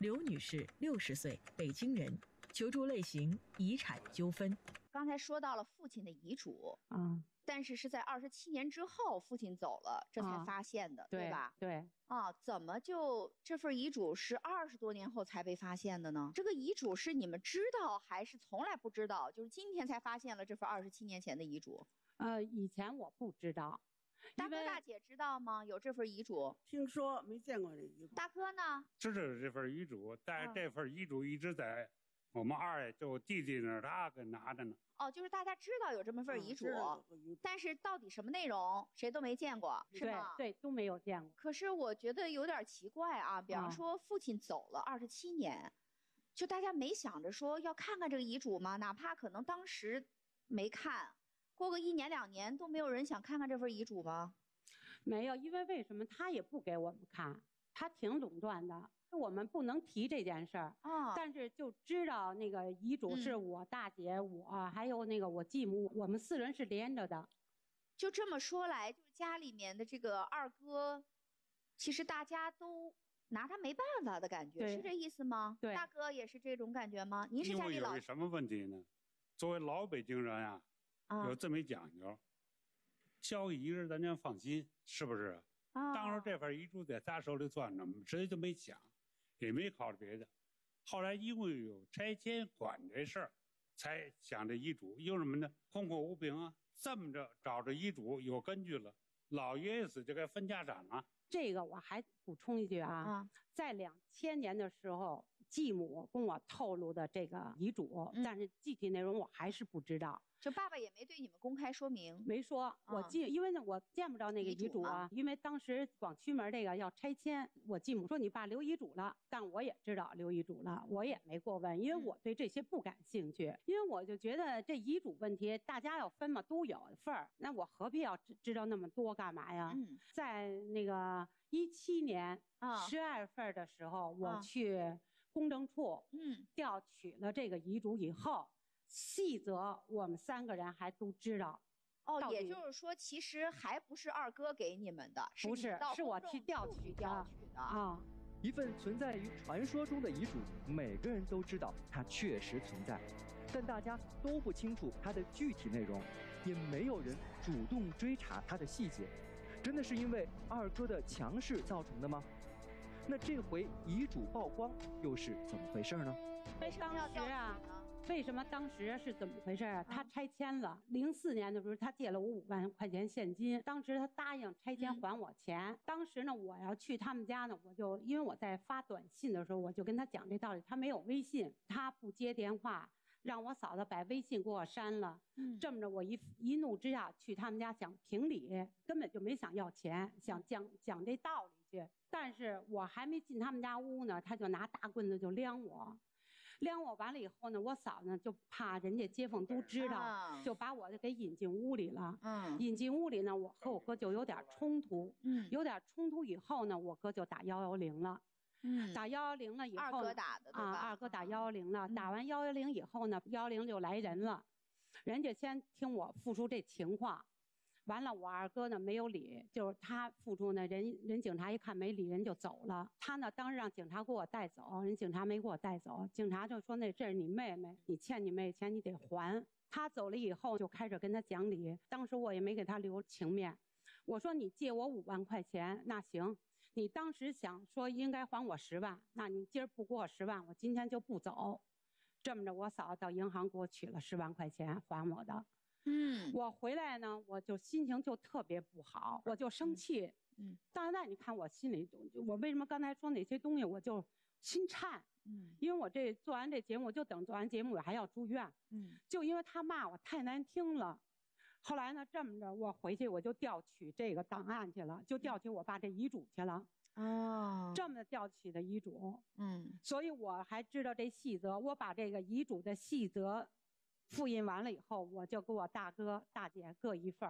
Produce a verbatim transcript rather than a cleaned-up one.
刘女士，六十岁，北京人，求助类型遗产纠纷。 刚才说到了父亲的遗嘱， 嗯， 但是是在二十七年之后父亲走了，这才发现的， 啊、 对吧？ 对。 啊，怎么就这份遗嘱是二十多年后才被发现的呢？这个遗嘱是你们知道还是从来不知道？就是今天才发现了这份二十七年前的遗嘱？ 呃，以前我不知道。 大哥大姐知道吗？有这份遗嘱？ 听说，没见过这遗嘱。 大哥呢？ 知道这份遗嘱，但是这份遗嘱一直在我们二爷就弟弟那儿，他给拿着呢。 哦，就是大家知道有这么份遗嘱， 嗯、 但是到底什么内容谁都没见过，是吗？ 对对，都没有见过。 可是我觉得有点奇怪啊，比方说父亲走了二十七年、啊，就大家没想着说要看看这个遗嘱吗？哪怕可能当时没看，过个一年两年都没有人想看看这份遗嘱吗？ 没有，因为为什么他也不给我们看，他挺垄断的。我们不能提这件事儿、 哦、 但是就知道那个遗嘱是我大姐、嗯、我还有那个我继母，我们四人是连着的。 就这么说来，就是家里面的这个二哥，其实大家都拿他没办法的感觉，是这意思吗？ 对， 大哥也是这种感觉吗？您是家里老。 因为有什么问题呢？作为老北京人呀、啊，有这么一讲究，交一人咱就放心，是不是？啊，当时这份遗嘱在咱手里攥着，直接就没想。也没考虑别的，后来因为有拆迁管这事儿，才想这遗嘱。因为什么呢？空口无凭啊，这么着找着遗嘱有根据了，老爷爷死就该分家产了。 这个我还补充一句啊，啊在两千年的时候，继母跟我透露的这个遗嘱、嗯，但是具体内容我还是不知道。 就爸爸也没对你们公开说明， 没说。我记、嗯，因为呢，我见不着那个遗嘱啊。因为当时广渠门这个要拆迁，我继母说你爸留遗嘱了，但我也知道留遗嘱了，我也没过问，因为我对这些不感兴趣。嗯、因为我就觉得这遗嘱问题，大家要分嘛，都有份儿，那我何必要知知道那么多干嘛呀？嗯、在那个一七年十二月份的时候，我去公证处嗯调取了这个遗嘱以后。细则我们三个人还都知道， 哦，也就是说，其实还不是二哥给你们的， 不是，是我去调取的啊。 一份存在于传说中的遗嘱，每个人都知道它确实存在，但大家都不清楚它的具体内容，也没有人主动追查它的细节。真的是因为二哥的强势造成的吗？那这回遗嘱曝光又是怎么回事呢？ 为什么要调取呢？ 为什么当时是怎么回事啊？他拆迁了，零四年的时候他借了我五万块钱现金，当时他答应拆迁还我钱。嗯、当时呢，我要去他们家呢，我就因为我在发短信的时候，我就跟他讲这道理，他没有微信，他不接电话，让我嫂子把微信给我删了。嗯，这么着我一一怒之下去他们家想评理，根本就没想要钱，想讲讲这道理去。但是我还没进他们家屋呢，他就拿大棍子就量我。量我完了以后呢，我嫂呢就怕人家街坊都知道，嗯、就把我给引进屋里了。嗯，引进屋里呢，我和我哥就有点冲突。嗯，有点冲突以后呢，我哥就打幺幺零了。嗯，打幺幺零了以后， 二哥打的对吧？ 啊，二哥打幺幺零了。嗯、打完幺幺零以后呢，幺幺零就来人了，人家先听我复述这情况。完了，我二哥呢没有理，就是他付出呢，人人警察一看没理，人就走了。他呢当时让警察给我带走，人警察没给我带走，警察就说那这是你妹妹，你欠你妹钱你得还。他走了以后就开始跟他讲理，当时我也没给他留情面，我说你借我五万块钱，那行，你当时想说应该还我十万，那你今儿不给我十万，我今天就不走。这么着，我嫂子到银行给我取了十万块钱还我的。嗯，我回来呢，我就心情就特别不好，我就生气。嗯，到现在你看我心里，我为什么刚才说哪些东西我就心颤？嗯，因为我这做完这节目，就等做完节目我还要住院。嗯，就因为他骂我太难听了。后来呢，这么着我回去我就调取这个档案去了，就调取我爸这遗嘱去了。哦，这么调取的遗嘱。嗯，所以我还知道这细则，我把这个遗嘱的细则复印完了以后，我就给我大哥大姐各一份。